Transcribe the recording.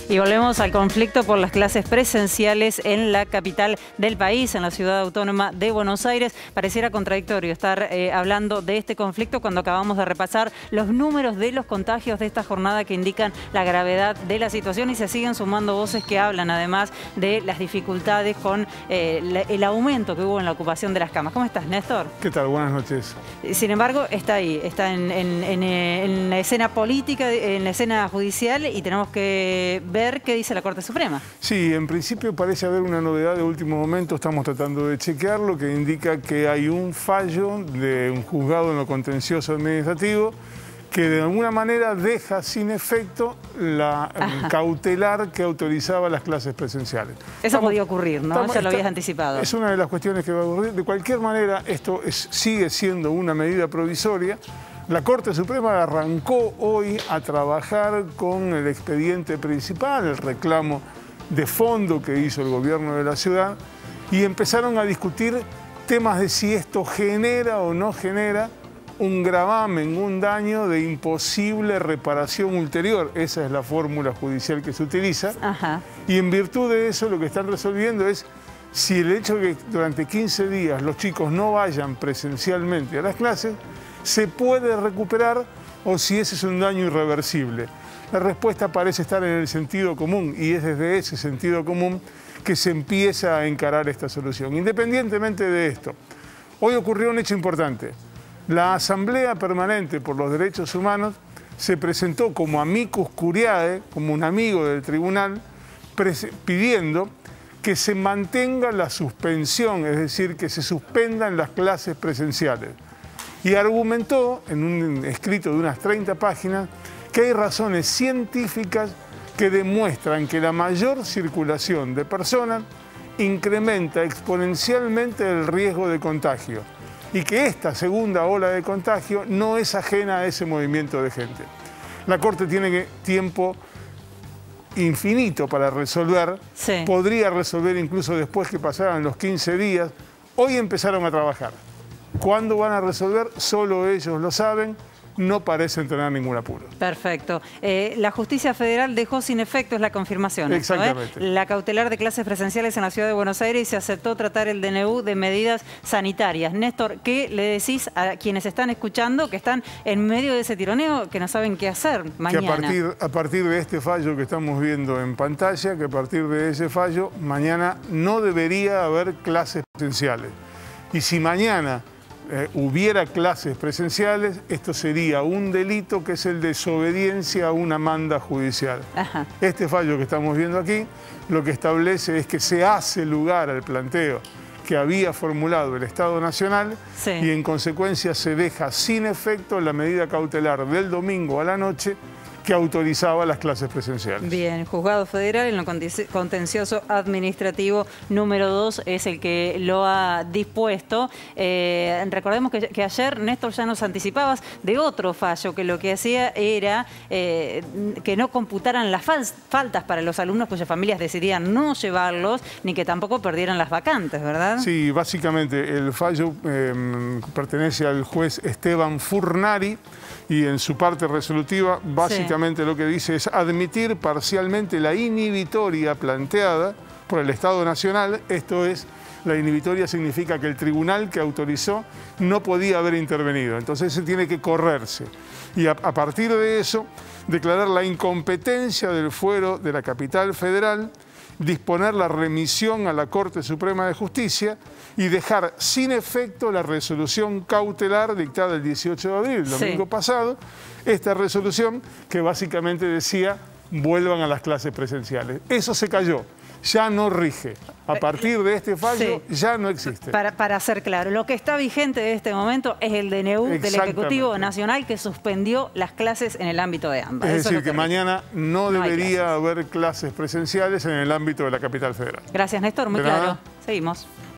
Y volvemos al conflicto por las clases presenciales en la capital del país, en la ciudad autónoma de Buenos Aires. Pareciera contradictorio estar hablando de este conflicto cuando acabamos de repasar los números de los contagios de esta jornada que indican la gravedad de la situación, y se siguen sumando voces que hablan además de las dificultades con el aumento que hubo en la ocupación de las camas. ¿Cómo estás, Néstor? ¿Qué tal? Buenas noches. Sin embargo, está ahí, está en la escena política, en la escena judicial, y tenemos que ver qué dice la Corte Suprema. Sí, en principio parece haber una novedad de último momento, estamos tratando de chequearlo, que indica que hay un fallo de un juzgado en lo contencioso administrativo que de alguna manera deja sin efecto la cautelar que autorizaba las clases presenciales. Eso podía ocurrir, ¿no? Ya lo habías anticipado. Es una de las cuestiones que va a ocurrir. De cualquier manera, esto sigue siendo una medida provisoria. La Corte Suprema arrancó hoy a trabajar con el expediente principal, el reclamo de fondo que hizo el gobierno de la ciudad, y empezaron a discutir temas de si esto genera o no genera un gravamen, un daño de imposible reparación ulterior. Esa es la fórmula judicial que se utiliza. Y en virtud de eso lo que están resolviendo es si el hecho de que durante 15 días los chicos no vayan presencialmente a las clases se puede recuperar o si ese es un daño irreversible. La respuesta parece estar en el sentido común, y es desde ese sentido común que se empieza a encarar esta solución. Independientemente de esto, hoy ocurrió un hecho importante. La Asamblea Permanente por los Derechos Humanos se presentó como amicus curiae, como un amigo del tribunal, pidiendo que se mantenga la suspensión, es decir, que se suspendan las clases presenciales. Y argumentó, en un escrito de unas 30 páginas, que hay razones científicas que demuestran que la mayor circulación de personas incrementa exponencialmente el riesgo de contagio, y que esta segunda ola de contagio no es ajena a ese movimiento de gente. La Corte tiene tiempo infinito para resolver, podría resolver incluso después que pasaran los 15 días. Hoy empezaron a trabajar. ¿Cuándo van a resolver? Solo ellos lo saben. No parecen tener ningún apuro. Perfecto. La Justicia Federal dejó sin efecto, es la confirmación. Exactamente. La cautelar de clases presenciales en la Ciudad de Buenos Aires, y se aceptó tratar el DNU de medidas sanitarias. Néstor, ¿qué le decís a quienes están escuchando, que están en medio de ese tironeo, que no saben qué hacer mañana? Que a partir de este fallo que estamos viendo en pantalla, que a partir de ese fallo, mañana no debería haber clases presenciales. Y si mañana hubiera clases presenciales, esto sería un delito, que es el de desobediencia a una manda judicial. Este fallo que estamos viendo aquí lo que establece es que se hace lugar al planteo que había formulado el Estado Nacional, y en consecuencia se deja sin efecto la medida cautelar del domingo a la noche que autorizaba las clases presenciales. Bien, Juzgado Federal en lo contencioso administrativo número 2 es el que lo ha dispuesto. Recordemos que ayer, Néstor, ya nos anticipabas de otro fallo que lo que hacía era que no computaran las faltas para los alumnos cuyas familias decidían no llevarlos, ni que tampoco perdieran las vacantes, ¿verdad? Sí, básicamente el fallo pertenece al juez Esteban Furnari, y en su parte resolutiva básicamente lo que dice es admitir parcialmente la inhibitoria planteada por el Estado Nacional. Esto es, la inhibitoria significa que el tribunal que autorizó no podía haber intervenido, entonces se tiene que correrse. Y a partir de eso, declarar la incompetencia del fuero de la capital federal, disponer la remisión a la Corte Suprema de Justicia y dejar sin efecto la resolución cautelar dictada el 18 de abril, el domingo pasado, esta resolución que básicamente decía vuelvan a las clases presenciales. Eso se cayó, ya no rige. A partir de este fallo ya no existe. Para ser claro, lo que está vigente en este momento es el DNU del Ejecutivo Nacional, que suspendió las clases en el ámbito de ambas. Es decir, que mañana no debería haber clases presenciales en el ámbito de la capital federal. Gracias, Néstor, muy claro. Seguimos.